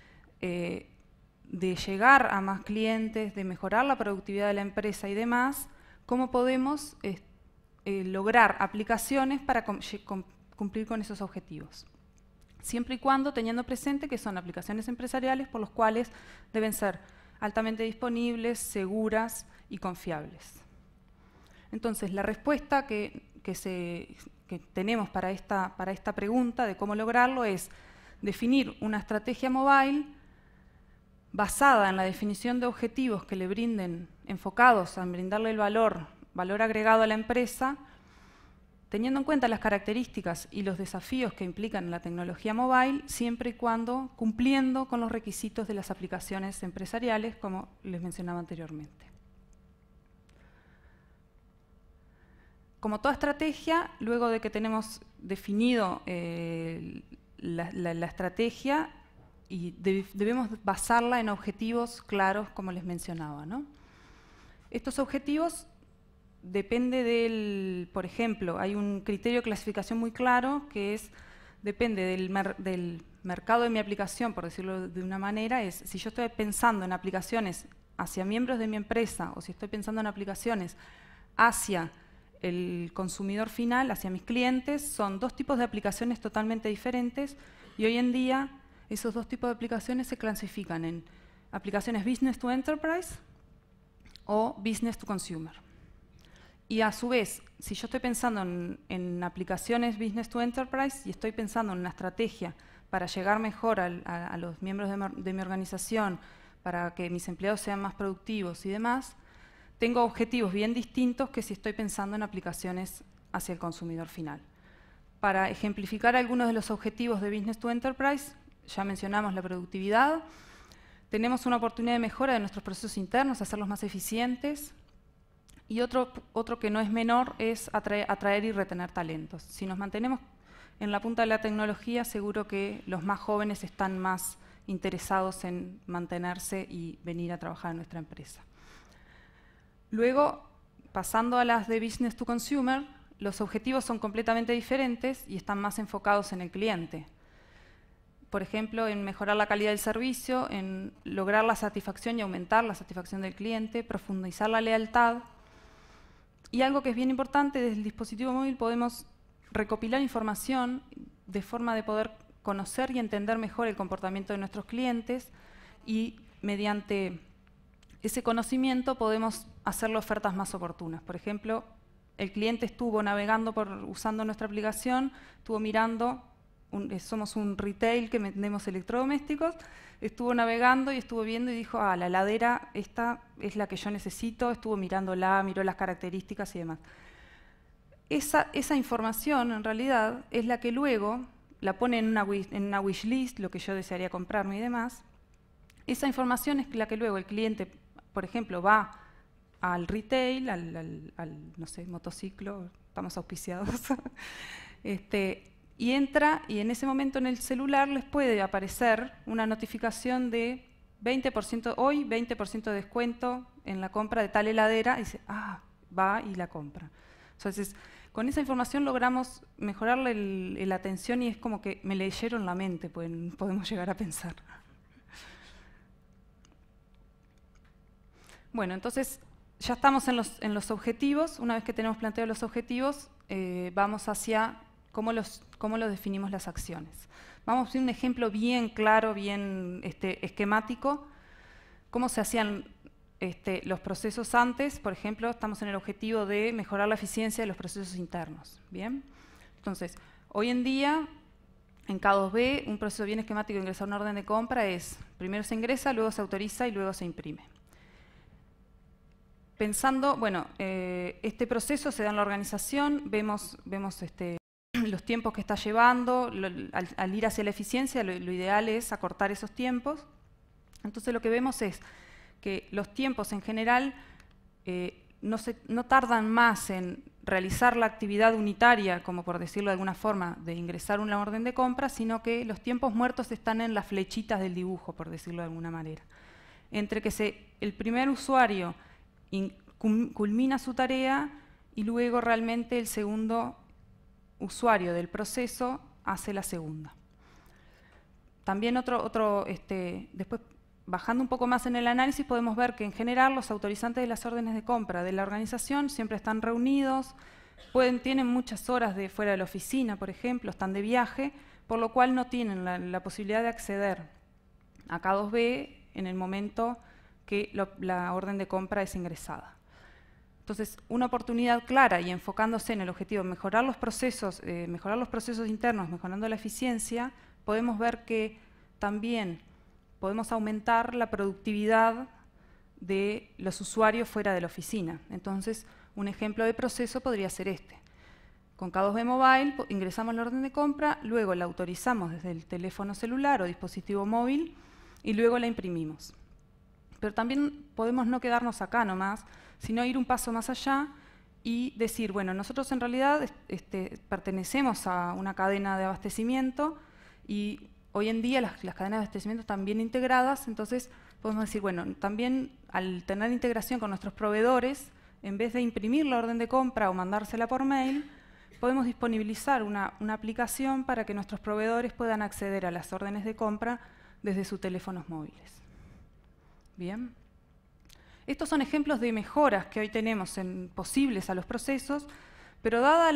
llegar a más clientes, de mejorar la productividad de la empresa y demás, cómo podemos lograr aplicaciones para cumplir con esos objetivos? Siempre y cuando teniendo presente que son aplicaciones empresariales por las cuales deben ser altamente disponibles, seguras y confiables. Entonces, la respuesta que tenemos para esta pregunta de cómo lograrlo es definir una estrategia mobile basada en la definición de objetivos que le brinden, enfocados en brindarle el valor agregado a la empresa, teniendo en cuenta las características y los desafíos que implican la tecnología mobile, siempre y cuando cumpliendo con los requisitos de las aplicaciones empresariales, como les mencionaba anteriormente. Como toda estrategia, luego de que tenemos definido la estrategia, y debemos basarla en objetivos claros, como les mencionaba, ¿no? Estos objetivos depende por ejemplo, hay un criterio de clasificación muy claro que depende del mercado de mi aplicación, por decirlo de una manera, es si yo estoy pensando en aplicaciones hacia miembros de mi empresa o si estoy pensando en aplicaciones hacia el consumidor final, hacia mis clientes, son dos tipos de aplicaciones totalmente diferentes y hoy en día esos dos tipos de aplicaciones se clasifican en aplicaciones Business to Enterprise o Business to Consumer. Y a su vez, si yo estoy pensando en aplicaciones Business to Enterprise y estoy pensando en una estrategia para llegar mejor a los miembros de mi organización, para que mis empleados sean más productivos y demás, tengo objetivos bien distintos que si estoy pensando en aplicaciones hacia el consumidor final. Para ejemplificar algunos de los objetivos de Business to Enterprise, ya mencionamos la productividad, tenemos una oportunidad de mejora de nuestros procesos internos, hacerlos más eficientes, y otro que no es menor es atraer y retener talentos. Si nos mantenemos en la punta de la tecnología, seguro que los más jóvenes están más interesados en mantenerse y venir a trabajar en nuestra empresa. Luego, pasando a las de Business to Consumer, los objetivos son completamente diferentes y están más enfocados en el cliente. Por ejemplo, en mejorar la calidad del servicio, en lograr la satisfacción y aumentar la satisfacción del cliente, profundizar la lealtad. Y algo que es bien importante, desde el dispositivo móvil podemos recopilar información de forma de poder conocer y entender mejor el comportamiento de nuestros clientes y mediante ese conocimiento podemos hacerle ofertas más oportunas. Por ejemplo, el cliente estuvo navegando usando nuestra aplicación, estuvo mirando, somos un retail que vendemos electrodomésticos, estuvo navegando y estuvo viendo y dijo, la heladera esta es la que yo necesito, estuvo mirándola, miró las características y demás. Esa información, en realidad, es la que luego la pone en una wish list, lo que yo desearía comprarme y demás. Esa información es la que luego el cliente, por ejemplo, va al retail, no sé, motociclo, estamos auspiciados, y entra, y en ese momento en el celular les puede aparecer una notificación de 20%, hoy 20% de descuento en la compra de tal heladera, y dice, va y la compra. Entonces, con esa información logramos mejorarle la atención y es como que me leyeron la mente, podemos llegar a pensar. Bueno, entonces ya estamos en los objetivos. Una vez que tenemos planteados los objetivos, vamos hacia cómo los definimos las acciones. Vamos a hacer un ejemplo bien claro, bien esquemático, cómo se hacían los procesos antes. Por ejemplo, estamos en el objetivo de mejorar la eficiencia de los procesos internos. ¿Bien? Entonces, hoy en día, en K2B, un proceso bien esquemático de ingresar una orden de compra es, primero se ingresa, luego se autoriza y luego se imprime. Pensando, bueno, este proceso se da en la organización, vemos los tiempos que está llevando, al ir hacia la eficiencia, lo ideal es acortar esos tiempos. Entonces lo que vemos es que los tiempos en general no tardan más en realizar la actividad unitaria, como por decirlo de alguna forma, de ingresar una orden de compra, sino que los tiempos muertos están en las flechitas del dibujo, por decirlo de alguna manera. Entre que el primer usuario culmina su tarea y luego realmente el segundo usuario del proceso hace la segunda. También después, bajando un poco más en el análisis, podemos ver que en general los autorizantes de las órdenes de compra de la organización siempre están reunidos, tienen muchas horas de fuera de la oficina, por ejemplo, están de viaje, por lo cual no tienen la posibilidad de acceder a K2B en el momento que la orden de compra es ingresada. Entonces, una oportunidad clara y enfocándose en el objetivo de mejorar los procesos internos, mejorando la eficiencia, podemos ver que también podemos aumentar la productividad de los usuarios fuera de la oficina. Entonces, un ejemplo de proceso podría ser este. Con K2B Mobile ingresamos la orden de compra, luego la autorizamos desde el teléfono celular o dispositivo móvil y luego la imprimimos. Pero también podemos no quedarnos acá nomás, sino ir un paso más allá y decir, bueno, nosotros en realidad pertenecemos a una cadena de abastecimiento y hoy en día las cadenas de abastecimiento están bien integradas, entonces podemos decir, bueno, también al tener integración con nuestros proveedores, en vez de imprimir la orden de compra o mandársela por mail, podemos disponibilizar una aplicación para que nuestros proveedores puedan acceder a las órdenes de compra desde sus teléfonos móviles. Bien. Estos son ejemplos de mejoras que hoy tenemos posibles a los procesos. Pero dada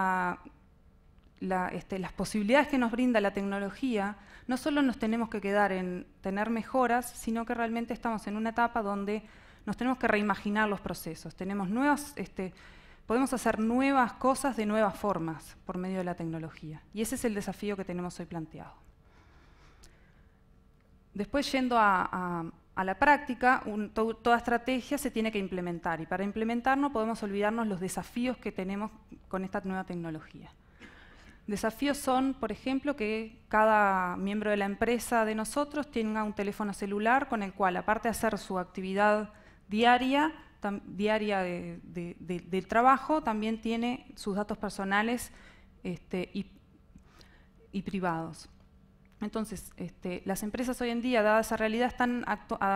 las posibilidades que nos brinda la tecnología, no solo nos tenemos que quedar en tener mejoras, sino que realmente estamos en una etapa donde nos tenemos que reimaginar los procesos. Podemos hacer nuevas cosas de nuevas formas por medio de la tecnología. Y ese es el desafío que tenemos hoy planteado. Después, yendo a la práctica, toda estrategia se tiene que implementar. Y para implementar no podemos olvidarnos los desafíos que tenemos con esta nueva tecnología. Desafíos son, por ejemplo, que cada miembro de la empresa de nosotros tenga un teléfono celular con el cual, aparte de hacer su actividad diaria del trabajo, también tiene sus datos personales y privados. Entonces, las empresas hoy en día, dada esa realidad, están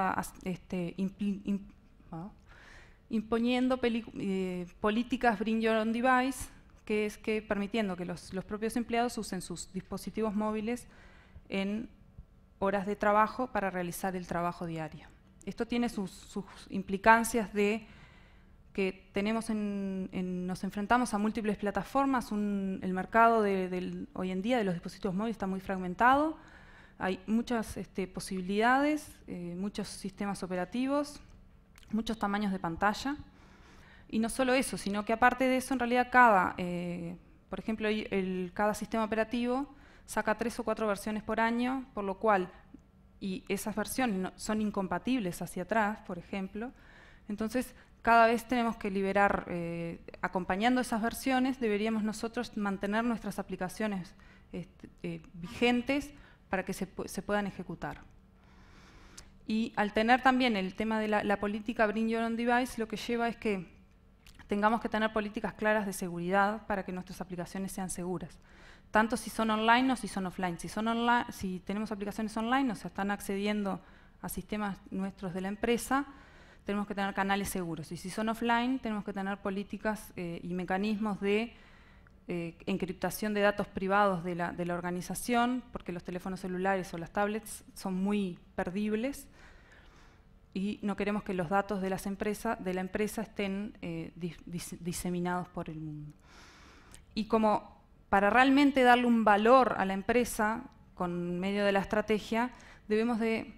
imponiendo políticas Bring Your Own Device, que es que permitiendo que los propios empleados usen sus dispositivos móviles en horas de trabajo para realizar el trabajo diario. Esto tiene sus implicancias de que nos enfrentamos a múltiples plataformas. El mercado hoy en día de los dispositivos móviles está muy fragmentado. Hay muchas posibilidades, muchos sistemas operativos, muchos tamaños de pantalla. Y no solo eso, sino que aparte de eso, en realidad por ejemplo, cada sistema operativo saca 3 o 4 versiones por año, por lo cual, y esas versiones son incompatibles hacia atrás, por ejemplo. Entonces, cada vez tenemos que liberar, acompañando esas versiones, deberíamos nosotros mantener nuestras aplicaciones vigentes para que se puedan ejecutar. Y al tener también el tema de la política Bring Your Own Device, lo que lleva es que tengamos que tener políticas claras de seguridad para que nuestras aplicaciones sean seguras. Tanto si son online o si son offline. Si tenemos aplicaciones online o se están accediendo a sistemas nuestros de la empresa, tenemos que tener canales seguros. Y si son offline, tenemos que tener políticas y mecanismos de encriptación de datos privados de la organización, porque los teléfonos celulares o las tablets son muy perdibles y no queremos que los datos de la empresa estén diseminados por el mundo. Y como para realmente darle un valor a la empresa, con medio de la estrategia, debemos de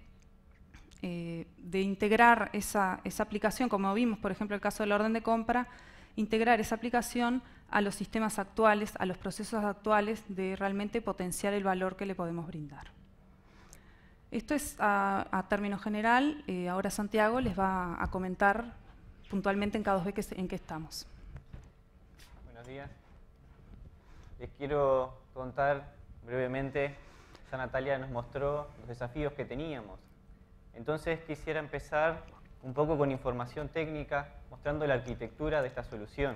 integrar esa aplicación, como vimos, por ejemplo, el caso del orden de compra, integrar esa aplicación a los sistemas actuales, a los procesos actuales, de realmente potenciar el valor que le podemos brindar. Esto es a término general. Ahora Santiago les va a comentar puntualmente en K2B en qué estamos. Buenos días. Les quiero contar brevemente, ya Natalia nos mostró los desafíos que teníamos. Entonces quisiera empezar un poco con información técnica, mostrando la arquitectura de esta solución.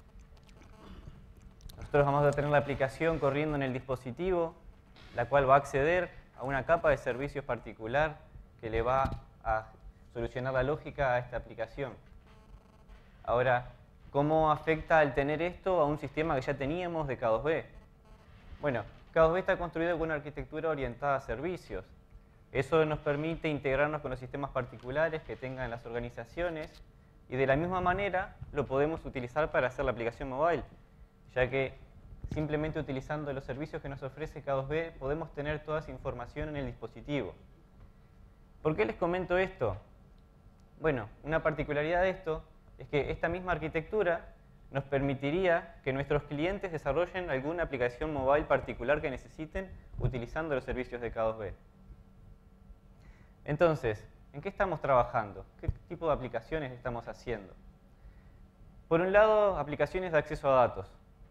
Nosotros vamos a tener la aplicación corriendo en el dispositivo, la cual va a acceder a una capa de servicios particular que le va a solucionar la lógica a esta aplicación. Ahora, ¿cómo afecta al tener esto a un sistema que ya teníamos de K2B? Bueno, K2B está construido con una arquitectura orientada a servicios. Eso nos permite integrarnos con los sistemas particulares que tengan las organizaciones y de la misma manera lo podemos utilizar para hacer la aplicación mobile, ya que simplemente utilizando los servicios que nos ofrece K2B podemos tener toda esa información en el dispositivo. ¿Por qué les comento esto? Bueno, una particularidad de esto es que esta misma arquitectura nos permitiría que nuestros clientes desarrollen alguna aplicación mobile particular que necesiten utilizando los servicios de K2B. Entonces, ¿en qué estamos trabajando? ¿Qué tipo de aplicaciones estamos haciendo? Por un lado, aplicaciones de acceso a datos.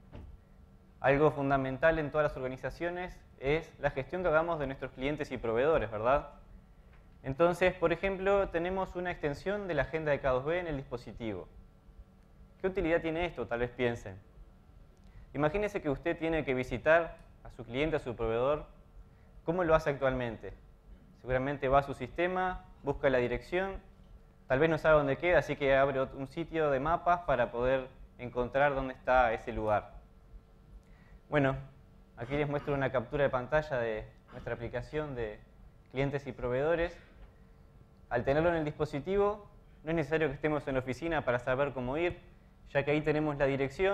Algo fundamental en todas las organizaciones es la gestión que hagamos de nuestros clientes y proveedores, ¿verdad? Entonces, por ejemplo, tenemos una extensión de la agenda de K2B en el dispositivo. ¿Qué utilidad tiene esto? Tal vez piensen. Imagínense que usted tiene que visitar a su cliente, a su proveedor. ¿Cómo lo hace actualmente? Seguramente va a su sistema, busca la dirección, tal vez no sabe dónde queda, así que abre un sitio de mapas para poder encontrar dónde está ese lugar. Bueno, aquí les muestro una captura de pantalla de nuestra aplicación de clientes y proveedores. Al tenerlo en el dispositivo, no es necesario que estemos en la oficina para saber cómo ir, ya que ahí tenemos la dirección,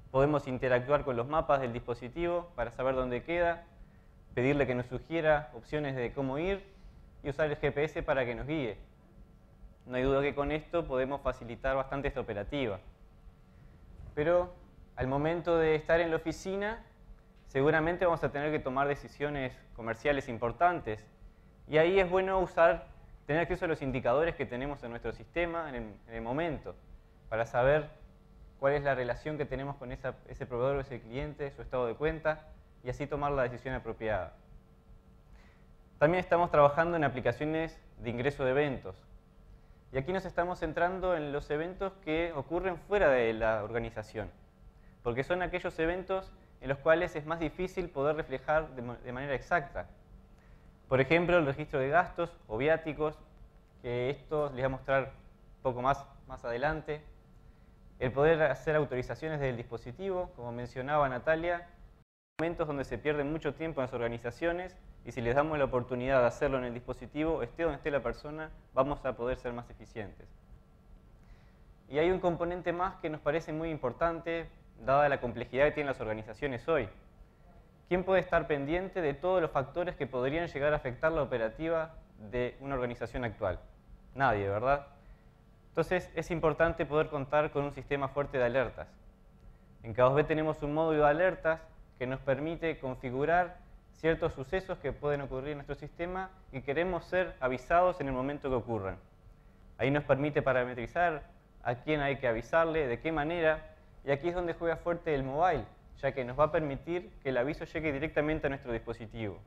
Podemos interactuar con los mapas del dispositivo para saber dónde queda, pedirle que nos sugiera opciones de cómo ir y usar el GPS para que nos guíe. No hay duda que con esto podemos facilitar bastante esta operativa. Pero al momento de estar en la oficina, seguramente vamos a tener que tomar decisiones comerciales importantes. Y ahí es bueno tener acceso a los indicadores que tenemos en nuestro sistema en el momento, para saber cuál es la relación que tenemos con ese proveedor o ese cliente, su estado de cuenta, y así tomar la decisión apropiada. También estamos trabajando en aplicaciones de ingreso de eventos. Y aquí nos estamos centrando en los eventos que ocurren fuera de la organización, porque son aquellos eventos en los cuales es más difícil poder reflejar de manera exacta. Por ejemplo, el registro de gastos o viáticos, que esto les voy a mostrar un poco más adelante. El poder hacer autorizaciones del dispositivo, como mencionaba Natalia, momentos donde se pierde mucho tiempo en las organizaciones y si les damos la oportunidad de hacerlo en el dispositivo, esté donde esté la persona, vamos a poder ser más eficientes. Y hay un componente más que nos parece muy importante, dada la complejidad que tienen las organizaciones hoy. ¿Quién puede estar pendiente de todos los factores que podrían llegar a afectar la operativa de una organización actual? Nadie, ¿verdad? Entonces es importante poder contar con un sistema fuerte de alertas. En K2B tenemos un módulo de alertas que nos permite configurar ciertos sucesos que pueden ocurrir en nuestro sistema y queremos ser avisados en el momento que ocurran. Ahí nos permite parametrizar a quién hay que avisarle, de qué manera, y aquí es donde juega fuerte el mobile, ya que nos va a permitir que el aviso llegue directamente a nuestro dispositivo.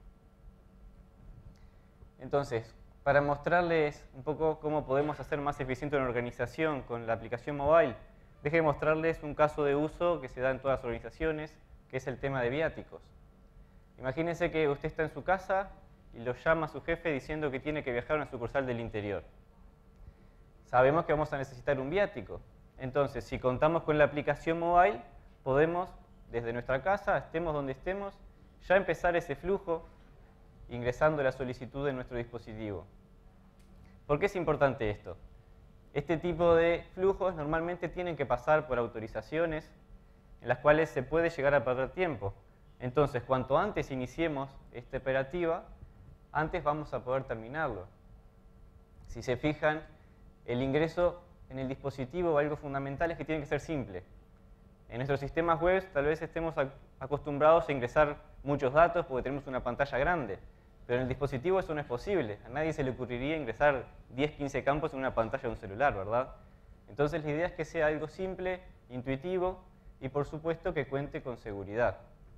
Entonces, para mostrarles un poco cómo podemos hacer más eficiente una organización con la aplicación mobile, déjenme mostrarles un caso de uso que se da en todas las organizaciones, que es el tema de viáticos. Imagínense que usted está en su casa y lo llama a su jefe diciendo que tiene que viajar a una sucursal del interior. Sabemos que vamos a necesitar un viático. Entonces, si contamos con la aplicación mobile, podemos, desde nuestra casa, estemos donde estemos, ya empezar ese flujo ingresando la solicitud en nuestro dispositivo. ¿Por qué es importante esto? Este tipo de flujos normalmente tienen que pasar por autorizaciones en las cuales se puede llegar a perder tiempo. Entonces, cuanto antes iniciemos esta operativa, antes vamos a poder terminarlo. Si se fijan, el ingreso en el dispositivo, algo fundamental es que tiene que ser simple. En nuestros sistemas web tal vez estemos acostumbrados a ingresar muchos datos porque tenemos una pantalla grande, pero en el dispositivo eso no es posible. A nadie se le ocurriría ingresar 10, 15 campos en una pantalla de un celular, ¿verdad? Entonces la idea es que sea algo simple, intuitivo y por supuesto que cuente con seguridad.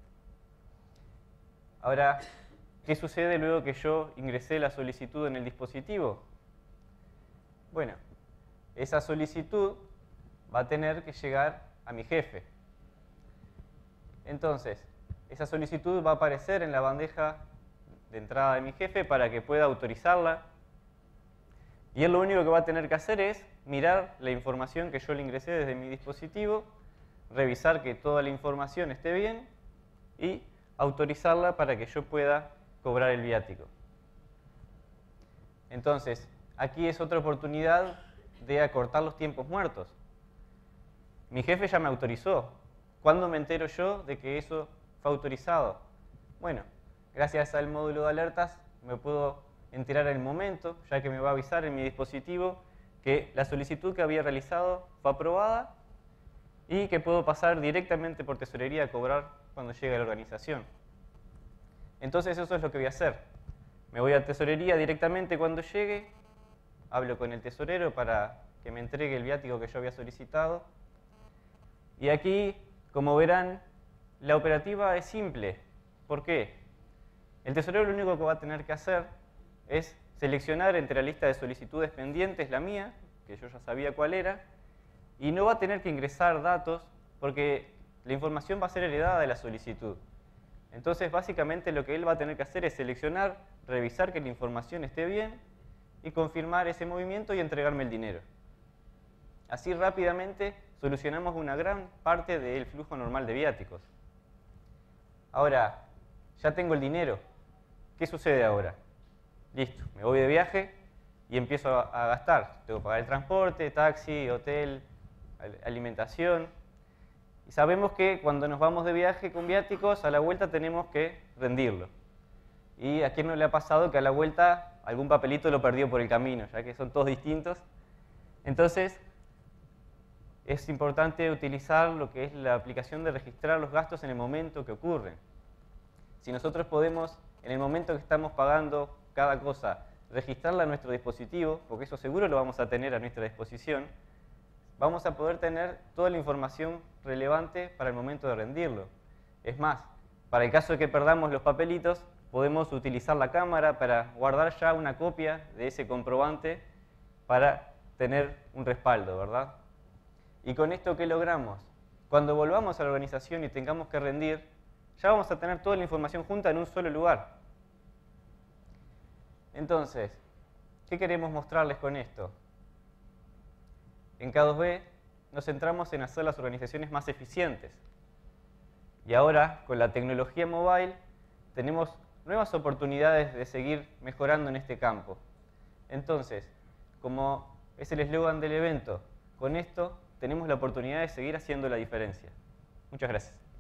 Ahora, ¿qué sucede luego que yo ingresé la solicitud en el dispositivo? Bueno, esa solicitud va a tener que llegar a mi jefe. Entonces, esa solicitud va a aparecer en la bandeja de entrada de mi jefe para que pueda autorizarla. Y él lo único que va a tener que hacer es mirar la información que yo le ingresé desde mi dispositivo, revisar que toda la información esté bien y autorizarla para que yo pueda cobrar el viático. Entonces, aquí es otra oportunidad de acortar los tiempos muertos. Mi jefe ya me autorizó. ¿Cuándo me entero yo de que eso fue autorizado? Bueno, gracias al módulo de alertas me puedo enterar en el momento, ya que me va a avisar en mi dispositivo que la solicitud que había realizado fue aprobada y que puedo pasar directamente por tesorería a cobrar cuando llegue a la organización. Entonces eso es lo que voy a hacer. Me voy a tesorería directamente cuando llegue, hablo con el tesorero para que me entregue el viático que yo había solicitado. Y aquí, como verán, la operativa es simple. ¿Por qué? El tesorero lo único que va a tener que hacer es seleccionar entre la lista de solicitudes pendientes la mía, que yo ya sabía cuál era, y no va a tener que ingresar datos porque la información va a ser heredada de la solicitud. Entonces, básicamente lo que él va a tener que hacer es seleccionar, revisar que la información esté bien y confirmar ese movimiento y entregarme el dinero. Así rápidamente solucionamos una gran parte del flujo normal de viáticos. Ahora, ya tengo el dinero. ¿Qué sucede ahora? Listo, me voy de viaje y empiezo a gastar. Tengo que pagar el transporte, taxi, hotel, alimentación. Y sabemos que cuando nos vamos de viaje con viáticos, a la vuelta tenemos que rendirlo. ¿Y a quién no le ha pasado que a la vuelta algún papelito lo perdió por el camino, ya que son todos distintos? Entonces, es importante utilizar lo que es la aplicación de registrar los gastos en el momento que ocurren. Si nosotros podemos, en el momento que estamos pagando cada cosa, registrarla a nuestro dispositivo, porque eso seguro lo vamos a tener a nuestra disposición, vamos a poder tener toda la información relevante para el momento de rendirlo. Es más, para el caso de que perdamos los papelitos, podemos utilizar la cámara para guardar ya una copia de ese comprobante para tener un respaldo, ¿verdad? ¿Y con esto qué logramos? Cuando volvamos a la organización y tengamos que rendir, ya vamos a tener toda la información junta en un solo lugar. Entonces, ¿qué queremos mostrarles con esto? En K2B nos centramos en hacer las organizaciones más eficientes. Y ahora, con la tecnología mobile, tenemos nuevas oportunidades de seguir mejorando en este campo. Entonces, como es el eslogan del evento, con esto tenemos la oportunidad de seguir haciendo la diferencia. Muchas gracias.